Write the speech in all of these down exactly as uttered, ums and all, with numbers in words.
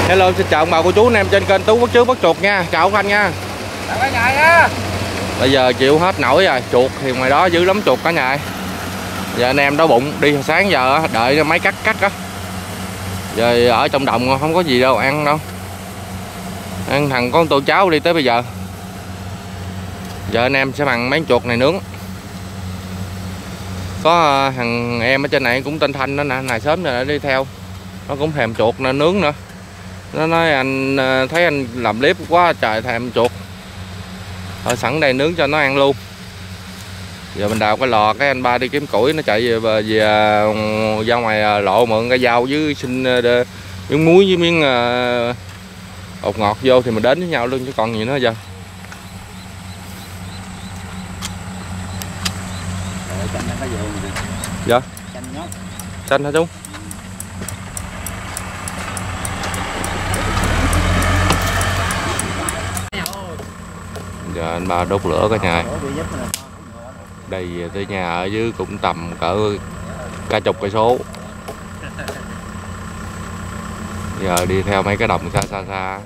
Hello, xin chào ông bà cô chú anh em trên kênh Tú Bắt Chước Bắt Chuột nha. Chào anh nha. Chào cả nhà nha. Bây giờ chịu hết nổi rồi, chuột thì ngoài đó dữ lắm chuột cả nhà. Giờ anh em đói bụng, đi sáng giờ đợi máy cắt cắt á. Giờ ở trong đồng không có gì đâu ăn đâu. Ăn thằng con tô cháo đi tới bây giờ. Giờ anh em sẽ bằng mấy chuột này nướng. Có thằng em ở trên này cũng tên Thanh đó nè, này sớm rồi đi theo. Nó cũng thèm chuột nên nướng nữa. Nó nói anh thấy anh làm clip quá trời thèm chuột. Thôi sẵn đây nướng cho nó ăn luôn. Giờ mình đào cái lò, cái anh ba đi kiếm củi, nó chạy về, về, về ra ngoài lộ mượn cái dao với xin miếng muối với miếng uh, bột ngọt vô thì mình đến với nhau luôn chứ còn gì nữa giờ. Dạ. Xanh hả chú? Giờ anh ba đốt lửa cả nhà. Đây về tới nhà ở dưới cũng tầm cỡ cả chục cây số. Giờ đi theo mấy cái đồng xa xa xa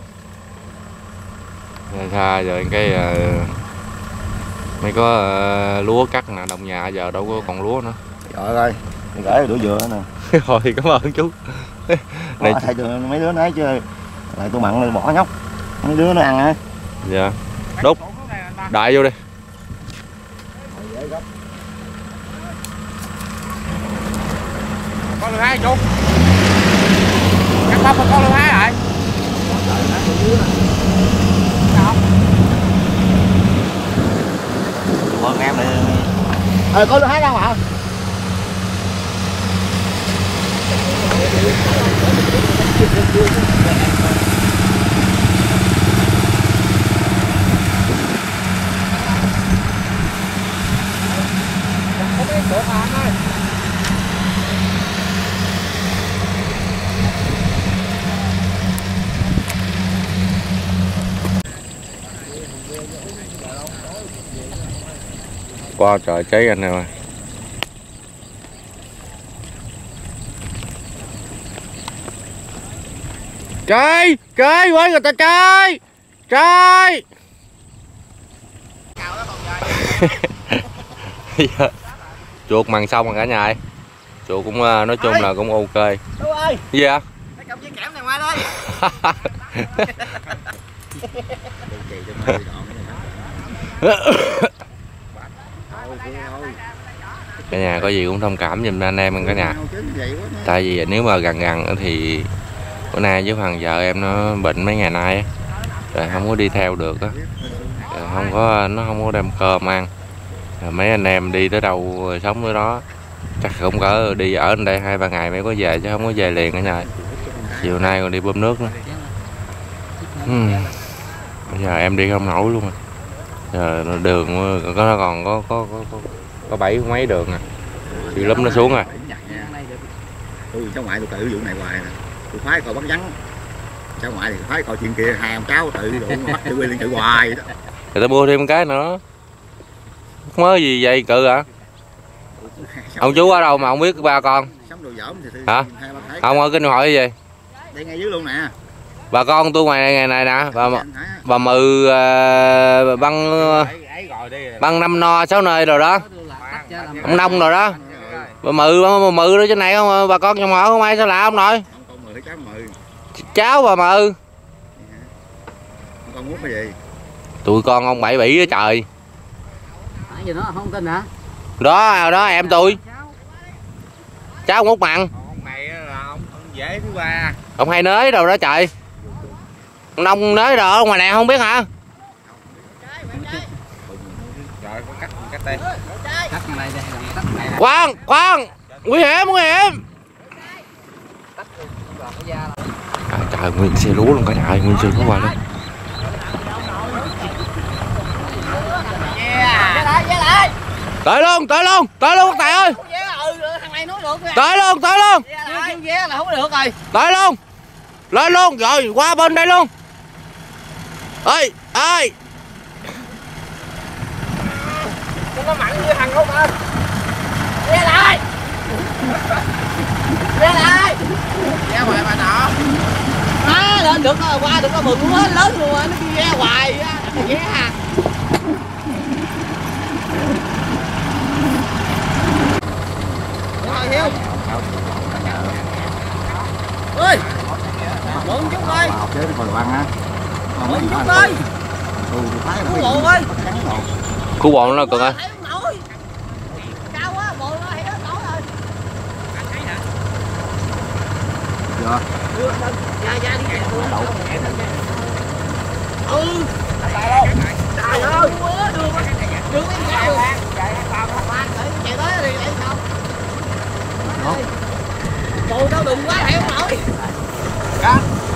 xa, xa rồi cái uh, mấy có uh, lúa cắt nè, đồng nhà giờ đâu có còn lúa nữa. Trời ơi, gửi đũa dừa nè. Rồi cảm ơn chú. Này thầy mấy đứa nói chứ lại tôi mặn bỏ nhóc mấy đứa nó ăn hả? Dạ. Đốt đại vô đi. Con lừa hai chú. Cắt bắp con lừa hai rồi. Con em này. Ờ có lừa hai đâu hả? Qua trời cháy anh em ơi. Trời, trời quên người ta trời. Trời. Chuột mằng xong rồi cả nhà ơi. Chuột cũng nói chung là cũng ok. Chú ơi. Gì vậy? Lấy cọng dây kẽm này ngoài đây. Cả nhà có gì cũng thông cảm giùm anh em cả nhà. Tại vì nếu mà gần gần thì bữa nay với thằng vợ em nó bệnh mấy ngày nay rồi không có đi theo được á, không có nó không có đem cơm ăn. Rồi mấy anh em đi tới đâu sống tới đó, chắc cũng cỡ đi ở đây hai ba ngày mới có về chứ không có về liền cả nhà. Chiều nay còn đi bơm nước nữa. Hmm. Bây giờ em đi không nổi luôn rồi. Giờ đường có nó còn có có có có, có bảy mấy đường à, thì lắm nó xuống rồi. Tôi cháu ngoại tôi tự vụ này hoài nè, tôi phái coi bắn vắng, cháu ngoại thì phái coi chuyện kia, hai ông cháu tự bắt tự quy liên tự hoài vậy đó. Người ta mua thêm cái nữa, mới gì vậy cự hả? Ông chú ở đâu mà không biết ba con? Sống đồ dởm thì hả? Không ở kinh hỏi gì? Đây ngay dưới luôn nè. Bà con tôi ngoài này ngày này nè, bà bà mừ uh, băng băng năm no sáu nơi rồi đó, ông Nông rồi đó, bà mừ bà mừ đó trên này không, bà con trong họ không ai sao lạ không nội? Cháu bà mừ. Con muốn cái gì? Tụi con ông bảy bỉ đó trời. Gì nữa không tin hả? Đó đó em tôi. Cháu ông Út Mặn. Ông này là ông, ông dễ thứ ba. Ông hai nới đâu đó trời. Ông Nông nới rồi ở ngoài này không biết hả? Rồi con cắt con cắt đây. Cắt này đây, cắt này. Khoan, khoan. Nguy hiểm, nguy hiểm. À, trời nguyên xe lúa luôn cả nhà ơi, nguyên xe lúa qua đây. Tới luôn, tới luôn, tới luôn các bạn ơi. Tới luôn, tới luôn. Tới luôn. Lên luôn, rồi qua bên đây luôn. Ê, ê. Nó mặn như thằng không ơi. Về lại. Về lại. Về ngoài bà nọ. Má lên được nó qua được nó mừng hết lớn luôn á, nó đi ghe hoài á, ghé à. Rồi Hiếu. Ơi. Mượn chút ơi. Học chế đi coi đồ ăn á. Mượn chút ơi. Ừ, thái Cứu bộ ơi. Cứu bộ nó cực ơi. Cao quá, bộ nó hiểu nổi rồi. Chưa. Dạ dạ đi kẹt luôn. Ừ. Trời ơi, đường đường đi cao. Chạy vào khoan để chạy tới đi để không. Bộ nó đừng quá hiểu nổi. Dạ.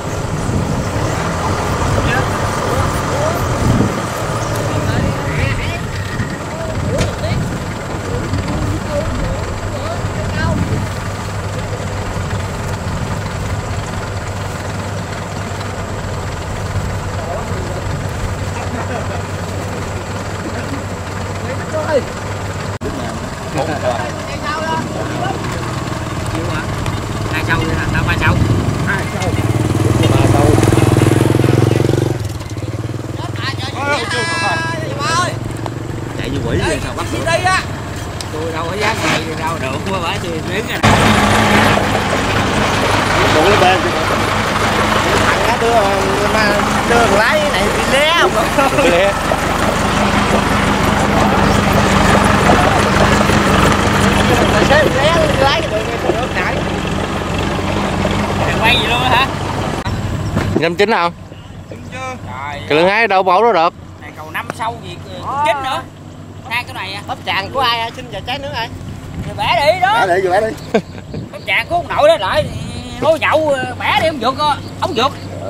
Hai sâu nữa hả? Tao ba sâu. Hai sâu. Ba sâu. Chạy như quỷ vậy sao bắt được? Đi á. Tôi đâu có dám chạy đâu được quá bả thì đứng rồi. Bộ cái bên. Thằng á đưa mà đưa thằng lái này bị lé không? Lé. Tài xế lé lái cái đường này còn nước nãy. Mày quay gì luôn hả? Nhâm chín không? Chín chưa? Cái lưng hai đâu mẫu đó được. Này cầu năm sau gì chín nữa. Hai cái này à. Bắp tràng của ai xin giờ trái nước ơi. Bẻ đi đó. Bẻ đi, bẻ đi. Bắp tràng của ông nội đó lại lôi nhậu bẻ đi ông vượt ông vượt.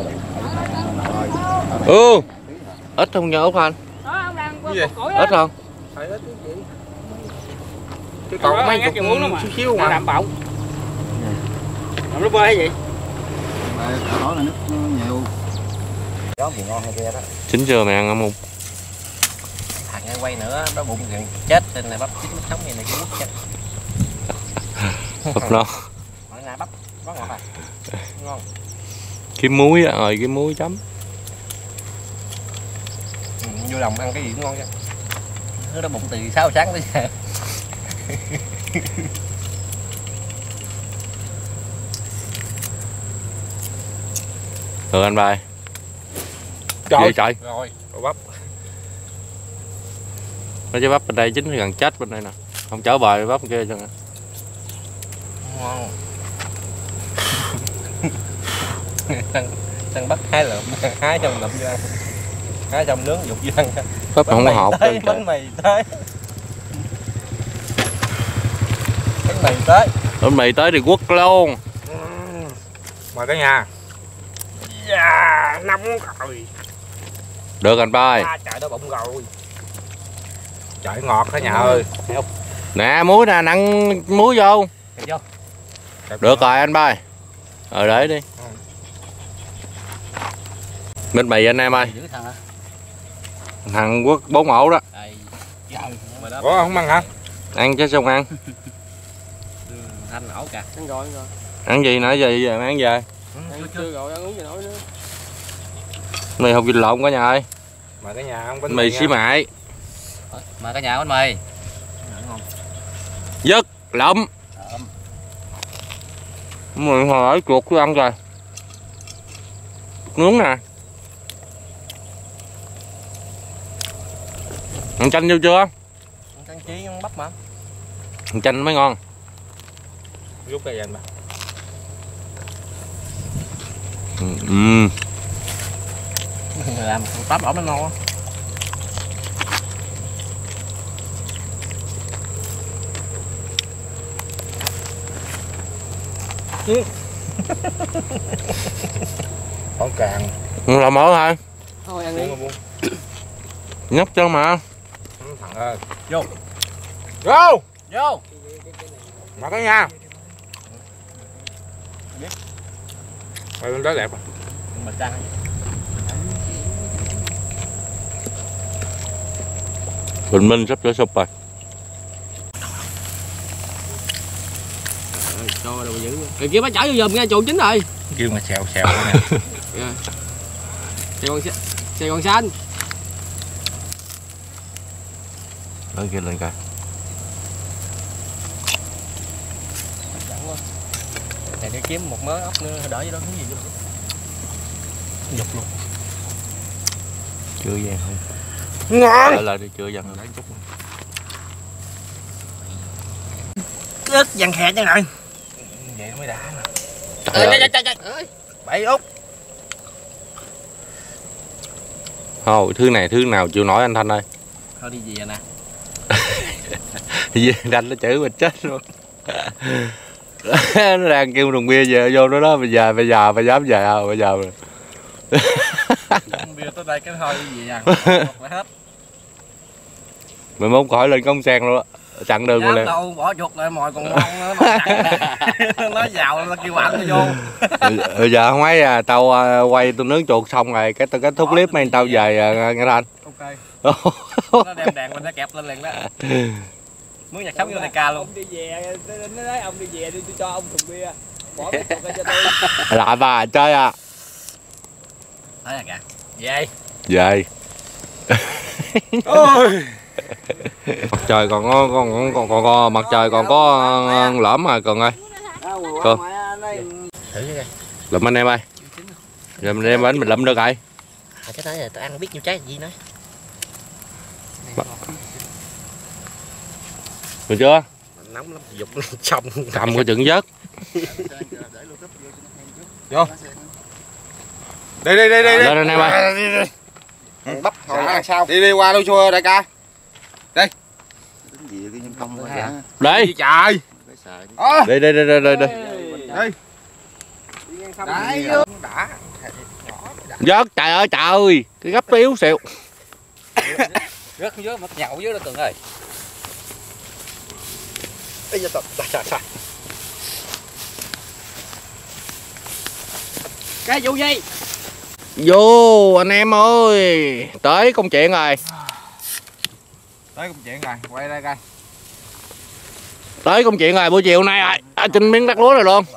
Ừ. Ít không nhớ anh? Đó ông đang cột cổ Ít không? Phải ít chứ. Cái còn mấy chục xíu xíu mà. Đạm bọng. Làm nó bơi hay gì? Ở đó là nước nhiều. Đó thì ngon hay kia đó. Chín chưa mày ăn không? Thằng ai quay nữa đó bụng gần chết tên này bắp chín mất sống này này cũng mất chết. Bắp non. Mọi ngày bắp có ngọt à. Ngon. Kiếm muối á, rồi kiếm muối chấm. Ừ, vô lòng ăn cái gì cũng ngon chứ. Nó đói bụng từ sáu sáng tới giờ. Được anh bài. Trời trời. Rồi, bắp. Mấy trái bắp bên đây chính thì gần chết bên đây nè. Không chở bời bắp kia cho nè. Ngon. Thằng thằng bắt hai lượm, hái trong lụm vô ăn. Hái trong nướng dục vô ăn. Bắp không có hột. Bánh mì tới. Bánh mì tới. Bánh mì tới thì quất luôn. Mời cả nhà. Yeah, nóng rồi. Được anh ba ơi. À, trời đó bụng rồi. Trời ngọt cả nhà ơi. Nè muối nè, nặng muối vô. Vô. Được rồi anh ba ơi. Ờ để đi. Ừ. Bánh mì anh em ơi. Thằng Quốc bốn mẫu đó. Ủa không ăn hả? Ăn chứ xong ăn. Anh ẩu cả. Ăn rồi, ăn rồi. Ăn gì nữa gì giờ ăn về. Ăn chưa rồi, ăn uống gì nổi nữa. Mì hột vịt lộn cả nhà ơi. Mời cả nhà ăn bánh mì xí mại. Mời cả nhà bánh mì. Dứt lụm. Mày hỏi chuột cứ ăn rồi. Nướng nè. Ăn chanh vô chưa? Ăn chanh chi ăn bắp mà. Ăn chanh mới ngon. Rút ra anh bà. Ừ. Làm bắp ổng nó ngon. Con càng. Làm mỡ thôi. Thôi ăn đi. Nhấp cho mà. Thằng ơi. Vô. Vô. Vô. Mà cái nha. Rồi bên đó đẹp à. Mình trăng. Bình Minh sắp trở sụp rồi. Cho đâu dữ. Kìa kia bác chở vô giùm nghe chuột chín rồi. kêu mà xèo xèo nè. Sài Gòn Sài Gòn xanh. Nói kia lên coi. Này để kiếm một mớ ốc nữa đỡ với đó cái gì vô. Dục luôn. Chưa vàng không? Ngon. Lại lại đi chưa vàng lấy chút. Ớt vàng khẹt đây này. Vậy nó mới đã. Trời trời trời trời. Bảy út. Thôi thứ này thứ nào chịu nổi anh Thanh ơi. Thôi đi về nè. Về anh nó chửi mình chết luôn. Nó đang kêu đồng bia về vô nó đó bây giờ bây giờ bây dám về không bây giờ. Bia tới đây cái thôi về à. Hết. Mình muốn khỏi lên công sen luôn á. Chặn đường luôn lên. Đâu bỏ chuột lại mồi còn ngon nữa nó nó vào nó kêu bạn nó vô. Bây giờ không mấy à tao quay tôi nướng chuột xong rồi cái tao kết thúc clip mấy tao về nghe Thanh. Ok. Nó đem đèn mình nó kẹp lên liền đó. Muốn nhạc sống vô tay ca luôn. Ông đi về nó nói ông đi về đi tôi cho ông thùng bia. Bỏ cái chuột cho tôi. Lại bà chơi à. Thấy là kìa. Về. Về. Ôi. Mặt trời còn có còn còn còn, còn mặt trời còn có lõm mà còn ơi. Cô. Thử cái lụm anh em ơi. Rồi mình đem bánh mình lụm được rồi. À, cái đấy là tôi ăn biết nhiêu trái gì nói. Được chưa? Nóng lắm, dục xong. Cầm cái chừng vớt. Vô. Đi đi đi đi. Lên anh em ơi. Bắp hồi ăn sao? Đi đi qua đâu chua đại ca. Đi. Đi. Trời. Đi đi đi đi đi. Đi. Đấy đã. Vớt trời ơi trời ơi, cái gấp yếu xịu. Rớt xuống dưới mất nhậu dưới đó Tường ơi. Ây da trời trời trời. Cái vụ gì? Vô anh em ơi, tới công chuyện rồi. Tới công chuyện rồi, quay đây coi. Tới công chuyện rồi, buổi chiều nay rồi, à, trên miếng đất lúa rồi luôn.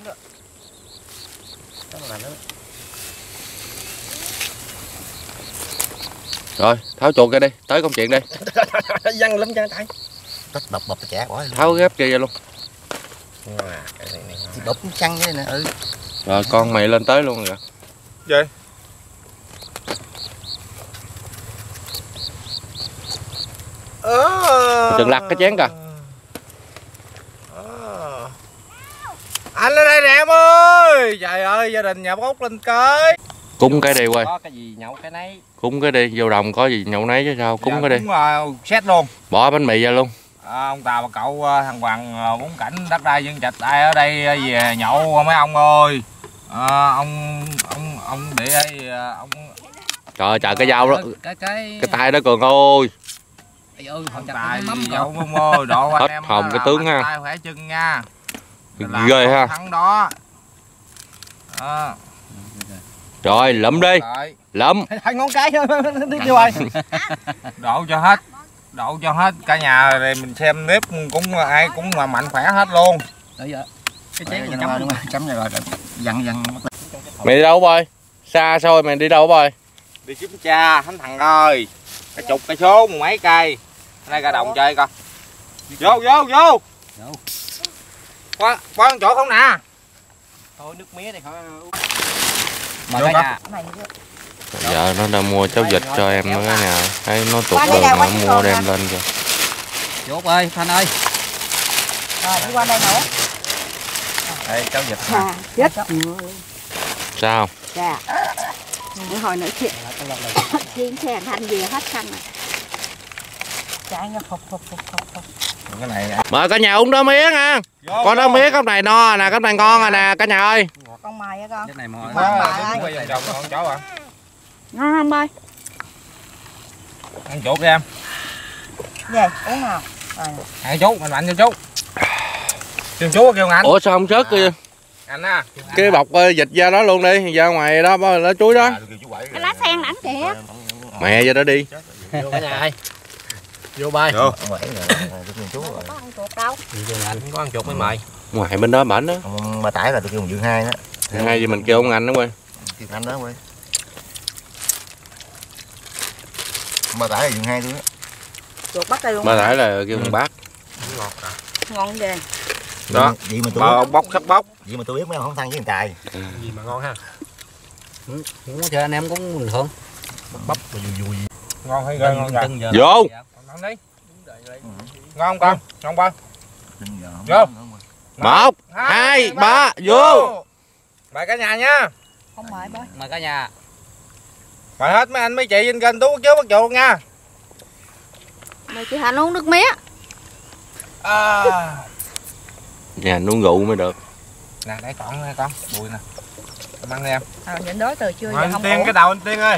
Rồi, tháo chuột ra đi, tới công chuyện đi. Văng lắm chân tay. Rất bập bập chả quá. Tháo ghép kia ra luôn. Thì bập chăng vậy nè. Ừ. Rồi con mày lên tới luôn rồi. Vậy. Ờ. Đừng lặt cái chén kìa. Ờ. Anh lên đây nè em ơi. Trời ơi, gia đình nhà bốc lên cái. Cúng cái đi quay. Có cái gì nhậu cái nấy. Cúng cái đi, vô đồng có gì nhậu nấy chứ sao, cúng dạ, cái đi. Cúng uh, xét luôn. Bỏ bánh mì ra luôn. À, ông Tàu và cậu uh, thằng Hoàng uh, bốn cảnh đất đai dân trạch ai ở đây uh, về nhậu mấy ông ơi. À, ông ông ông để đây uh, ông. Trời trời cái dao đó. Cái cái cái tay đó Cường ơi. Ơi, ông tài dậu không ơi, độ anh em hồng cái tướng ha. tay khỏe chân nha. Ghê ha. Thắng đó. À. Rồi lụm đi. Lụm. Hai ngón cái thôi đi hoài. Độ cho hết. Độ cho hết cả nhà rồi mình xem nếp cũng ai cũng mà mạnh khỏe hết luôn. Cái chén gì chấm chấm này rồi dặn dặn. Mày đi đâu bơi? Xa xôi mày đi đâu bơi? Đi kiếm cha thánh thằng ơi. Cái chục cây số một mấy cây. Đây ra đồng chơi coi. Vô vô vô. Qua qua chỗ không nè. Thôi nước mía này khỏi. Mà cả nhà. Dạ nó đang mua cháo vịt cho em nữa nè. Thấy nó tụt đường nó mua đem lên kìa. Chốt ơi, Thanh ơi. Rồi đi qua đây nữa. Đây cháo vịt. À, chết. Sao? Dạ. Để hồi nữa chuyện. Chuyên xe Thanh về hết xăng rồi. Chạy nó phục phục phục phục phục. Cái này mời cả nhà uống đá mía nha. Vô, con đá mía cái này no nè, cái này ngon rồi nè cả nhà ơi. Con mày á con. cái này mồi. Con mày Quay vòng vòng con chó à. Ngon không bơi? Ăn chốt đi em. Về uống nào. Rồi. Ăn chú, mạnh mạnh cho chú. Kêu chú kêu anh. Ủa sao không sớt kìa? Anh á. Cái bọc dịch ra đó luôn đi, ra ngoài đó lá chuối đó. Cái lá sen lãng kìa. Mẹ ra đó đi. Vô cả nhà ơi. Vô bay. Vô. Có ăn chuột đâu. Anh có ăn chuột với mày. Ngoài bên đó bển đó. Bà tải là tôi kêu Dương hai đó. Hai gì mình kêu ông anh đó quay. Kêu anh đó quay. Mà tải là dùng hai thôi á. Chuột bắt đây luôn. Ba tải là kêu bằng bác. Ngọt à. Ngon ghê. Đó. Vậy mà tôi Bò bóc sắp bóc. vậy mà tôi biết mấy ông không thăng với thằng cài. Gì mà ngon ha. Ừ, cũng cho anh em cũng bình thường. Bắp mà vui vui. Ngon hay ghê ngon Từng giờ. Vô. Ăn đi. Ngon con, ngon con. Vô. Một, hai, ba, vô. Mời cả nhà nha. Không mời bơi. Mời cả nhà. Mời hết mấy anh mấy chị trên kênh Tú Quốc Chốt Bắt Chuột nha. Mời chị Hạnh uống nước mía. À. Nhà uống rượu mới được. Nè đây con nè con, bùi nè. Em ăn đi em. À, nhịn đói từ chưa Mời giờ anh không Tiên uống. cái đầu anh Tiên ơi.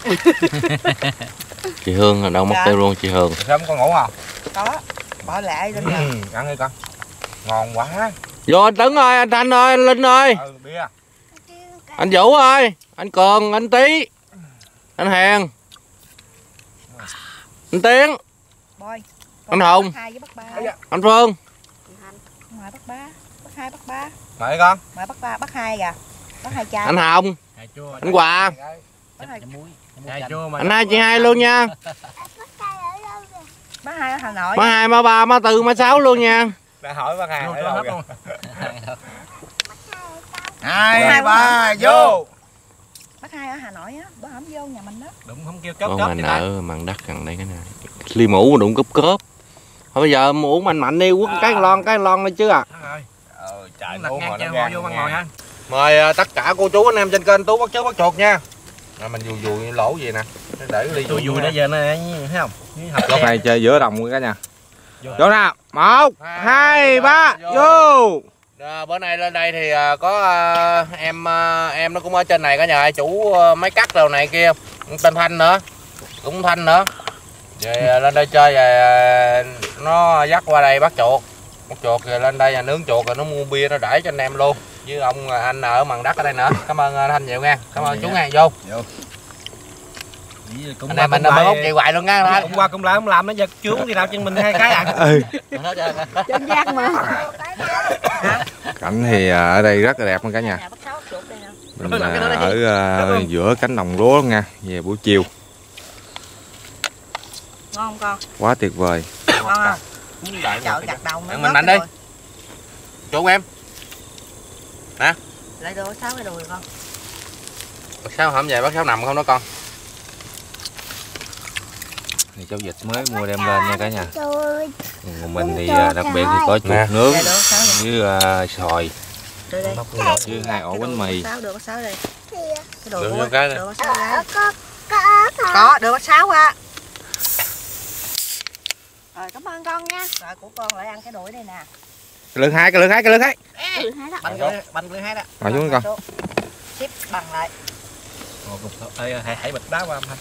Chị Hương ở đâu mất Dạ. tiêu luôn chị Hương. Sớm con ngủ không? Có. Bỏ lại lên Ừ, nhà. ăn đi con. Ngon quá. Vô anh Tấn ơi, anh Thanh ơi, anh Linh ơi, Ừ, bia. anh Vũ ơi, anh Cường, anh Tý, anh Hèn, anh Tiến, Bơi. anh Hùng, Hai với bắt ba. anh Phương. Mời bắt ba. Bắt hai bắt ba. Mời con. Mời bắt ba bắt hai kìa. Bắt hai chai. Anh Hồng, anh Hòa, Bắt hai. Cà chua mà. anh hai chị hai luôn nha. Bắt hai ở Hà Nội. Má hai, má ba, má tư, má sáu luôn nha. Đã hỏi bác Hà ở đâu kìa. Hai ba vô. Bắt hai ở Hà Nội á. Bữa hổm vô nhà mình đó. Đụng không kêu chớp Con chớp mình vậy ta. ở mặn đất gần đây cái này. Ly mũ đụng cúp cớp. Thôi bây giờ uống mạnh mạnh đi, quất cái lon cái lon đây chứ à. Ờ, trời Đặt ngon ngang rồi cho nó ngồi gan vô băng nha. ngồi ha. Mời uh, tất cả cô chú anh em trên kênh Tú Bắt Chốt Bắt Chuột nha. Rồi mình dùi dùi lỗ gì nè. Để ly Tôi vui nãy giờ này thấy không? Lúc này chơi giữa đồng cả nhà. Vô nào. Một, hai, ba, vô. À, bữa nay lên đây thì uh, có uh, em uh, em nó cũng ở trên này cả nhà, chủ uh, máy cắt đầu này kia, tên Thanh nữa, cũng Thanh nữa. Về uh, lên đây chơi về uh, nó dắt qua đây bắt chuột, bắt chuột rồi lên đây là nướng chuột rồi nó mua bia nó để cho anh em luôn. Với ông uh, anh ở mằng đất ở đây nữa. Cảm ơn uh, Thanh nhiều nha. Cảm ơn chú nha. Vô. Anh em mình mới hút vậy hoài luôn nha. Cũng qua cũng lại không làm nó giật chướng thì nào chân mình hai cái à. Ừ. Trên giác mà. Cảnh thì ở đây rất là đẹp luôn cả nhà. Nhà bắt sáu chuột đây nè. Mình ở uh, giữa cánh đồng lúa luôn nha, về buổi chiều. Ngon không con? Quá tuyệt vời. Ngon không? Chợ chặt đầu nó. Ăn mình mạnh đi. Chuột em. Lại đồ sáu cái đùi con. Bác Sáu hổm về bác Sáu nằm không đó con? Thì cháu vịt mới mua đem lên nha cả nhà. Còn mình thì uh, đặc biệt thì có chuột nướng Lại đồ sáu đây. với uh, xoài Đây đây. với hai ổ bánh mì. Sáu đưa bác sáu đây. Cái đồ Đưa của vô cái đây. đưa bác sáu ra. Có, đưa bác sáu qua. Rồi cảm ơn con nha. Rồi của con lại ăn cái đuổi đây nè. Cái lưng hai, cái lưng hai, cái lưng hai. Ừ, hai đó. Bánh lưới, bánh lưới hai đó. Ngồi xuống con. Ship bằng lại. Ê, hãy hãy bịch đá qua em ha.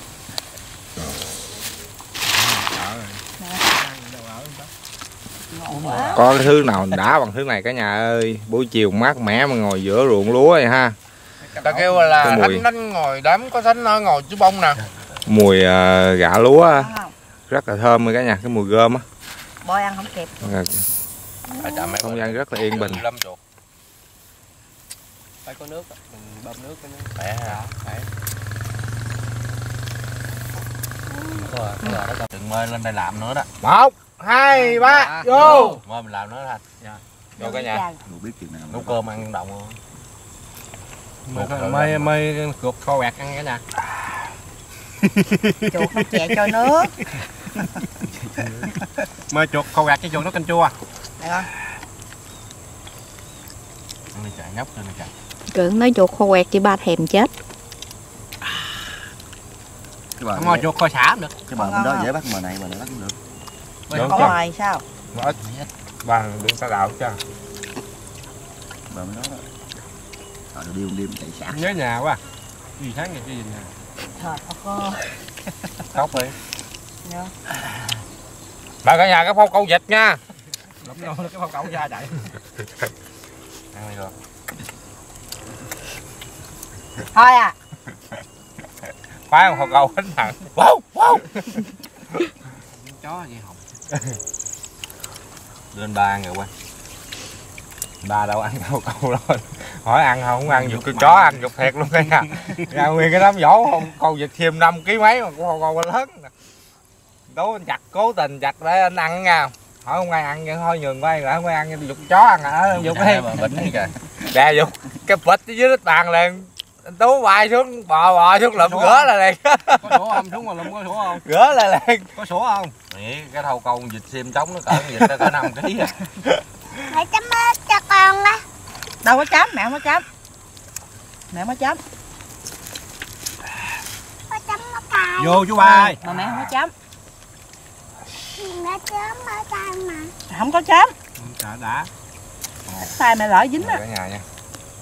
Có cái thứ nào đã bằng thứ này cả nhà ơi. Buổi chiều mát mẻ mà ngồi giữa ruộng lúa này ha. Ta kêu là Cái mùi. thánh đánh ngồi đám có thánh nó ngồi chú bông nè. Mùi uh, gạ lúa Ngon không? rất là thơm rồi cả nhà, cái mùi gơm á. Bôi ăn không kịp. Không gian rất là yên bình. Lâm chuột. Phải có nước, mình bơm nước cái nước. Khỏe hả? Khỏe. Đừng mơ lên đây làm nữa đó. Một, hai, ba, vô. Mơ mình làm nữa Thành. Dạ. Vô cả nhà. Tôi biết chuyện nào. Nấu cơm ăn động luôn. Mời mời chuột kho quẹt ăn cả nhà. Chuột nó chè cho nước. Mời chuột kho quẹt với chuột nấu canh chua. Được không? Ăn đi chạy nhóc lên đi chạy. Cường nói chuột kho quẹt chị ba thèm chết. Không ngon chuột kho xả cũng được. Cái bờ bên đó dễ bắt, bờ này bờ này bắt cũng được. Đúng Có chưa? ngoài sao? Nó ít. Bằng đừng sao đạo chứ. Bờ bên đó đó. Rồi đêm đêm chạy xả. Nhớ nhà quá. Gì sáng ngày cái gì nè. Trời ơi. Khóc đi. Dạ. Bà cả nhà cái phong câu vịt nha. Lắm đâu cái phong cẩu ra chạy. Ăn đi rồi. Thôi à. Khoái một câu hết thằng. Wow, wow. Chó gì hồng. Lên ba người qua. Ba đâu ăn câu câu đó. hỏi ăn không, không ăn giục con chó ăn giục thiệt luôn cái nha. Ra nguyên cái đám dỗ không con vịt thêm năm ký mấy mà cũng không con lớn. Đố anh chặt cố tình chặt để anh ăn nha. Hỏi không ai ăn vậy thôi nhường qua lại không ai ăn giục chó ăn hả? Giục đi. Bỉnh kìa. Dạ giục cái vịt dưới đất bàn liền. Anh Tú bay xuống bò bò xuống lụm rửa là liền. Có sổ không? Xuống mà lụm có sổ không? Rửa là liền. Có sổ không? Nghĩ cái thâu con vịt xiêm trống nó cỡ vịt nó cỡ năm ký à. Mẹ chấm ớt cho con á. Đâu có chấm, mẹ không có chấm. Mẹ không có chấm. Có chấm ở tay. Vô chú ba ơi. Mà mẹ không có chấm. Mẹ chấm ở tay mà. Không có chấm. Đã đã. Tay mẹ lỡ dính á. Cả nhà nha.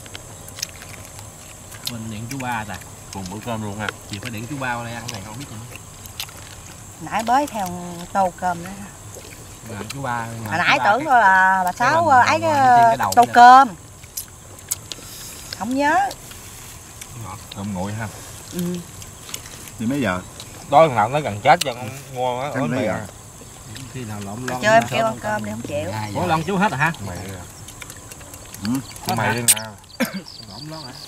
Mình điện chú ba rồi. Cùng bữa cơm luôn ha. Chị phải điện chú ba đây ăn này không biết gì. Nãy bới theo tô cơm nữa. Mà chú ba. Hồi nãy tưởng đâu là bà Sáu mình- ấy mình trên cái đầu tô vậy. cơm. Không nhớ. Cơm nguội ha. Ừ. Đi mấy giờ? Đói thằng nào nó gần chết cho con mua nó Cơm ớn mấy mì giờ? à. Khi nào lộn lon. Cho em kêu ăn cơm đi không chịu. Ủa lon chú hết rồi hả? Mày à. Ừ. Của mày đi nè. Lộn lon hả?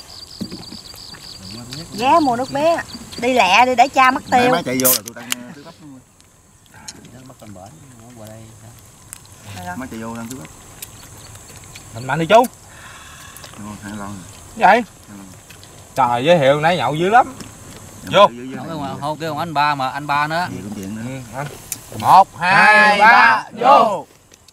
Ghé mua nước bé. Đi lẹ đi để cha mất Nãy tiêu. má chạy vô là tôi đang tưới bắp luôn. Bắt con bển qua đây. Má chạy vô đang tưới bắp. Mình mạnh đi chú. Ngon, hai lon. Vậy? Trời giới thiệu nãy nhậu dữ lắm. Vô. Không kêu anh ba mà anh ba nữa. Gì cũng chuyện nữa. Ừ, anh. Một, hai, ba, vô.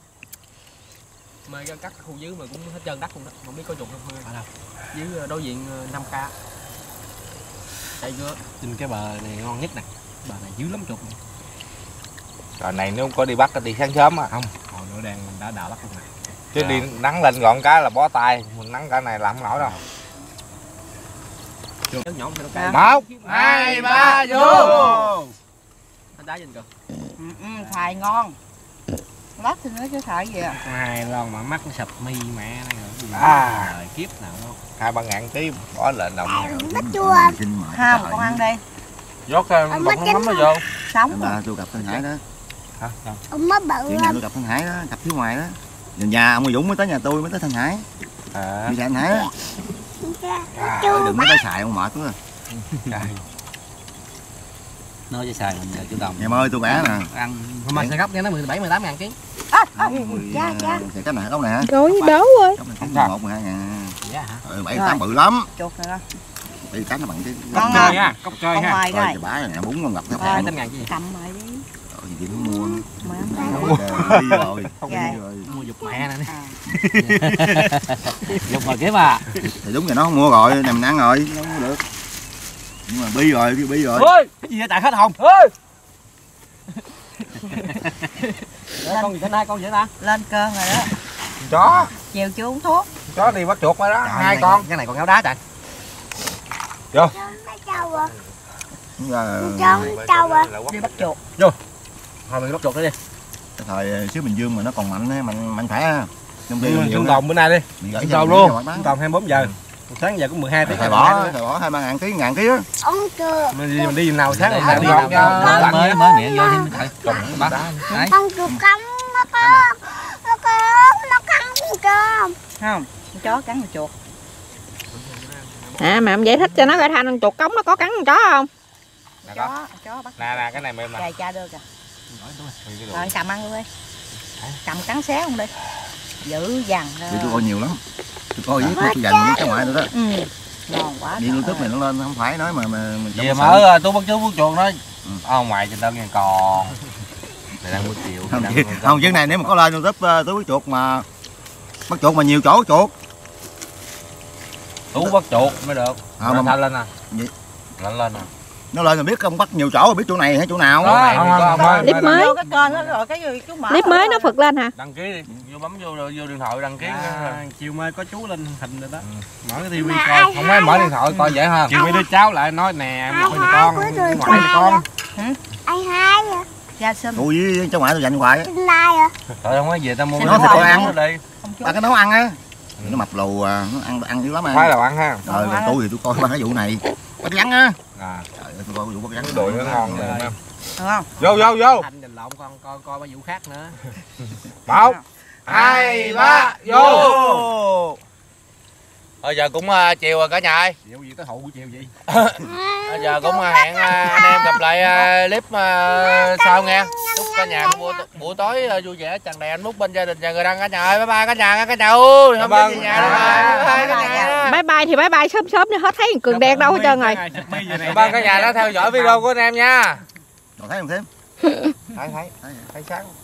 Mà cắt khu dưới mà cũng hết trơn đất luôn đó. Không biết có dùng không không? Dưới đối diện năm k. Đây chưa? Trên cái bờ này ngon nhất nè. Bờ này dữ lắm chục. Rồi này nếu có đi bắt đi sáng sớm á. Không, hồi nữa đang đã đào bắt luôn nè. Chứ đi nắng lên gọn cái là bó tay. Mình nắng cả này làm không nổi đâu. Nhỏ nó cay. Một, hai, ba, vô. Nó đá trên cơ. Ừ, ừ, xài ngon. Lát thì nữa chứ xài gì à. Hai lon mà mắt nó sập mi mẹ này rồi. À. Trời kiếp nào đâu. Hai ba ngàn ký bỏ lên đồng. Nó chua. Không, con ăn đi. Dốt cái bột nước mắm nó vô. Sống Bà tôi gặp Thanh Hải đó. Hả? Ông mới bự Chuyện nhà tôi gặp Thanh Hải đó, gặp phía ngoài đó. Giờ nhà ông Dũng mới tới nhà tôi mới tới Thanh Hải. À. Đi xe Thanh Hải đó. nó chua. Đừng mới tới xài ông mệt quá. Nói cho xài mình giờ chú Đồng. Em ơi tôi bé nè. Ăn hôm nay sẽ gấp nha nó mười bảy mười tám ngàn ký. À, à, cha cha. Sẽ cái này đâu nè. Rồi đố ơi. Cái này không một mười hai ngàn. Dạ hả? Rồi bảy tám bự lắm. Chuột này đó. Bảy tám nó bằng cái. Ngon Chơi không? ha, cốc chơi Con ha. mời Rồi coi. cái bá này bún con ngập nó Rồi. hai phải. trăm ngàn chứ gì? Cầm mời đi. Rồi gì cũng mua. Mời không đây. Đi rồi. Rồi. Đi rồi. Mua dục mẹ nè. À. Dục mà kiếm à. Thì đúng rồi nó không mua rồi, này mình ăn rồi, không mua được. Nhưng mà bi rồi, bi rồi. Ôi, cái gì vậy tại hết hồn? Ơi. Con gì thế này, con gì thế ta? Lên cơn rồi đó. Chó. Chiều chưa uống thuốc. Chó đi bắt chuột rồi đó. Trời, Hai cái này- con. Cái này còn ngáo đá trời. Nó trâu à. Đúng là Trâu, trâu à. Đi bắt chuột. Thôi mình bắt chuột đi. cái thời xứ Bình Dương mà nó còn mạnh á, mạnh mạnh khỏe á. Trong Ừ, nhiều Trung đó. Đồng bữa nay đi. Mình gửi Trung cho Đồng mình luôn. đi rồi bán. Trung Đồng hai mươi bốn giờ. Sáng giờ cũng mười hai tiếng. Thầy bỏ, thầy bỏ hai ba ngàn ký, ngàn ký á. Ông chưa. Mình đi, mình đi nào sáng Đây, nào đây, đi đây, học cho mới- lạnh mới nha. mới miệng vô thêm mới thử. Trùng bác. Đấy. Con chuột cắn nó có. Nó có. Nó cắn con. Không, con chó cắn con chuột. À mà em giải thích cho nó coi thanh con chuột cống nó có cắn con chó không? Nè Chó, con. con chó bắt. Nè nè cái này mềm nè. Trời cha đưa kìa. Rồi cầm ăn luôn đi. Cầm cắn xé không đi. Dữ dằn. Thì tôi coi nhiều lắm. Tôi coi với tôi dành với cháu ngoại tôi đó. Ừ. Ngon quá. Đi YouTube này nó lên không phải nói mà mà mình Về mở tôi bắt chú bắt chuột nói. Ông ngoài trên tao nghe còn. Mày đang mua triệu. không, không chứ này nếu mà có lên YouTube uh, tôi bắt chuột mà bắt chuột mà nhiều chỗ chuột. Tú bắt chuột mới được. À, Nó mà- thanh lên nè. Gì? Lên lên nè. Nó lên rồi biết không bắt nhiều chỗ rồi biết chỗ này hay chỗ nào. Đó, này Không, có không, ông ơi. Clip mới. Vô cái kênh đó rồi cái gì chú mở. Clip mới nó phật lên hả? Đăng ký đi. Vô bấm vô vô điện thoại đăng ký. À, chiều mai có chú lên hình rồi đó. Mở cái tivi Mà coi. ai Không phải mở điện thoại coi vậy ha. Chiều mai đưa cháu lại nói nè, Ai con hai con, cuối rồi ngoại là con. Ai hai à. Ra sân. Tôi với cháu ngoại tôi dành hoài á. Trên lai à. Trời không có về tao mua Xin cái lỗi. thịt Ăn. ăn đi. Không chú. Ba cái nấu ăn á. Nó mập lù à, nó ăn ăn dữ lắm à. Khoái là ăn ha. Rồi còn tôi thì tôi coi ba cái vụ này. Bắt rắn á. À, Trời ơi tôi coi vụ bắt rắn. cái đồ nó ngon rồi. Được không? Vô vô vô. Thành đình lộn con coi coi ba vụ khác nữa. Một, hai, ba, vô. Bây giờ cũng uh, chiều rồi cả nhà ơi. Chiều gì tới hậu buổi chiều gì? Bây giờ cũng uh, hẹn uh, anh em gặp lại uh, clip uh, sau nghe. Chúc cả nhà có buổi, buổi tối uh, vui vẻ tràn đầy hạnh phúc bên gia đình và người thân cả nhà ơi. Bye bye cả nhà cả nhà ơi. Không biết gì nhà đâu rồi. Bye bye cả nhà. Bye bye thì bye bye sớm sớm đi hết thấy cường đen đâu hết trơn rồi. Bye bye cả nhà đã theo dõi video của anh em nha. Còn thấy không thêm? Thấy thấy thấy sáng.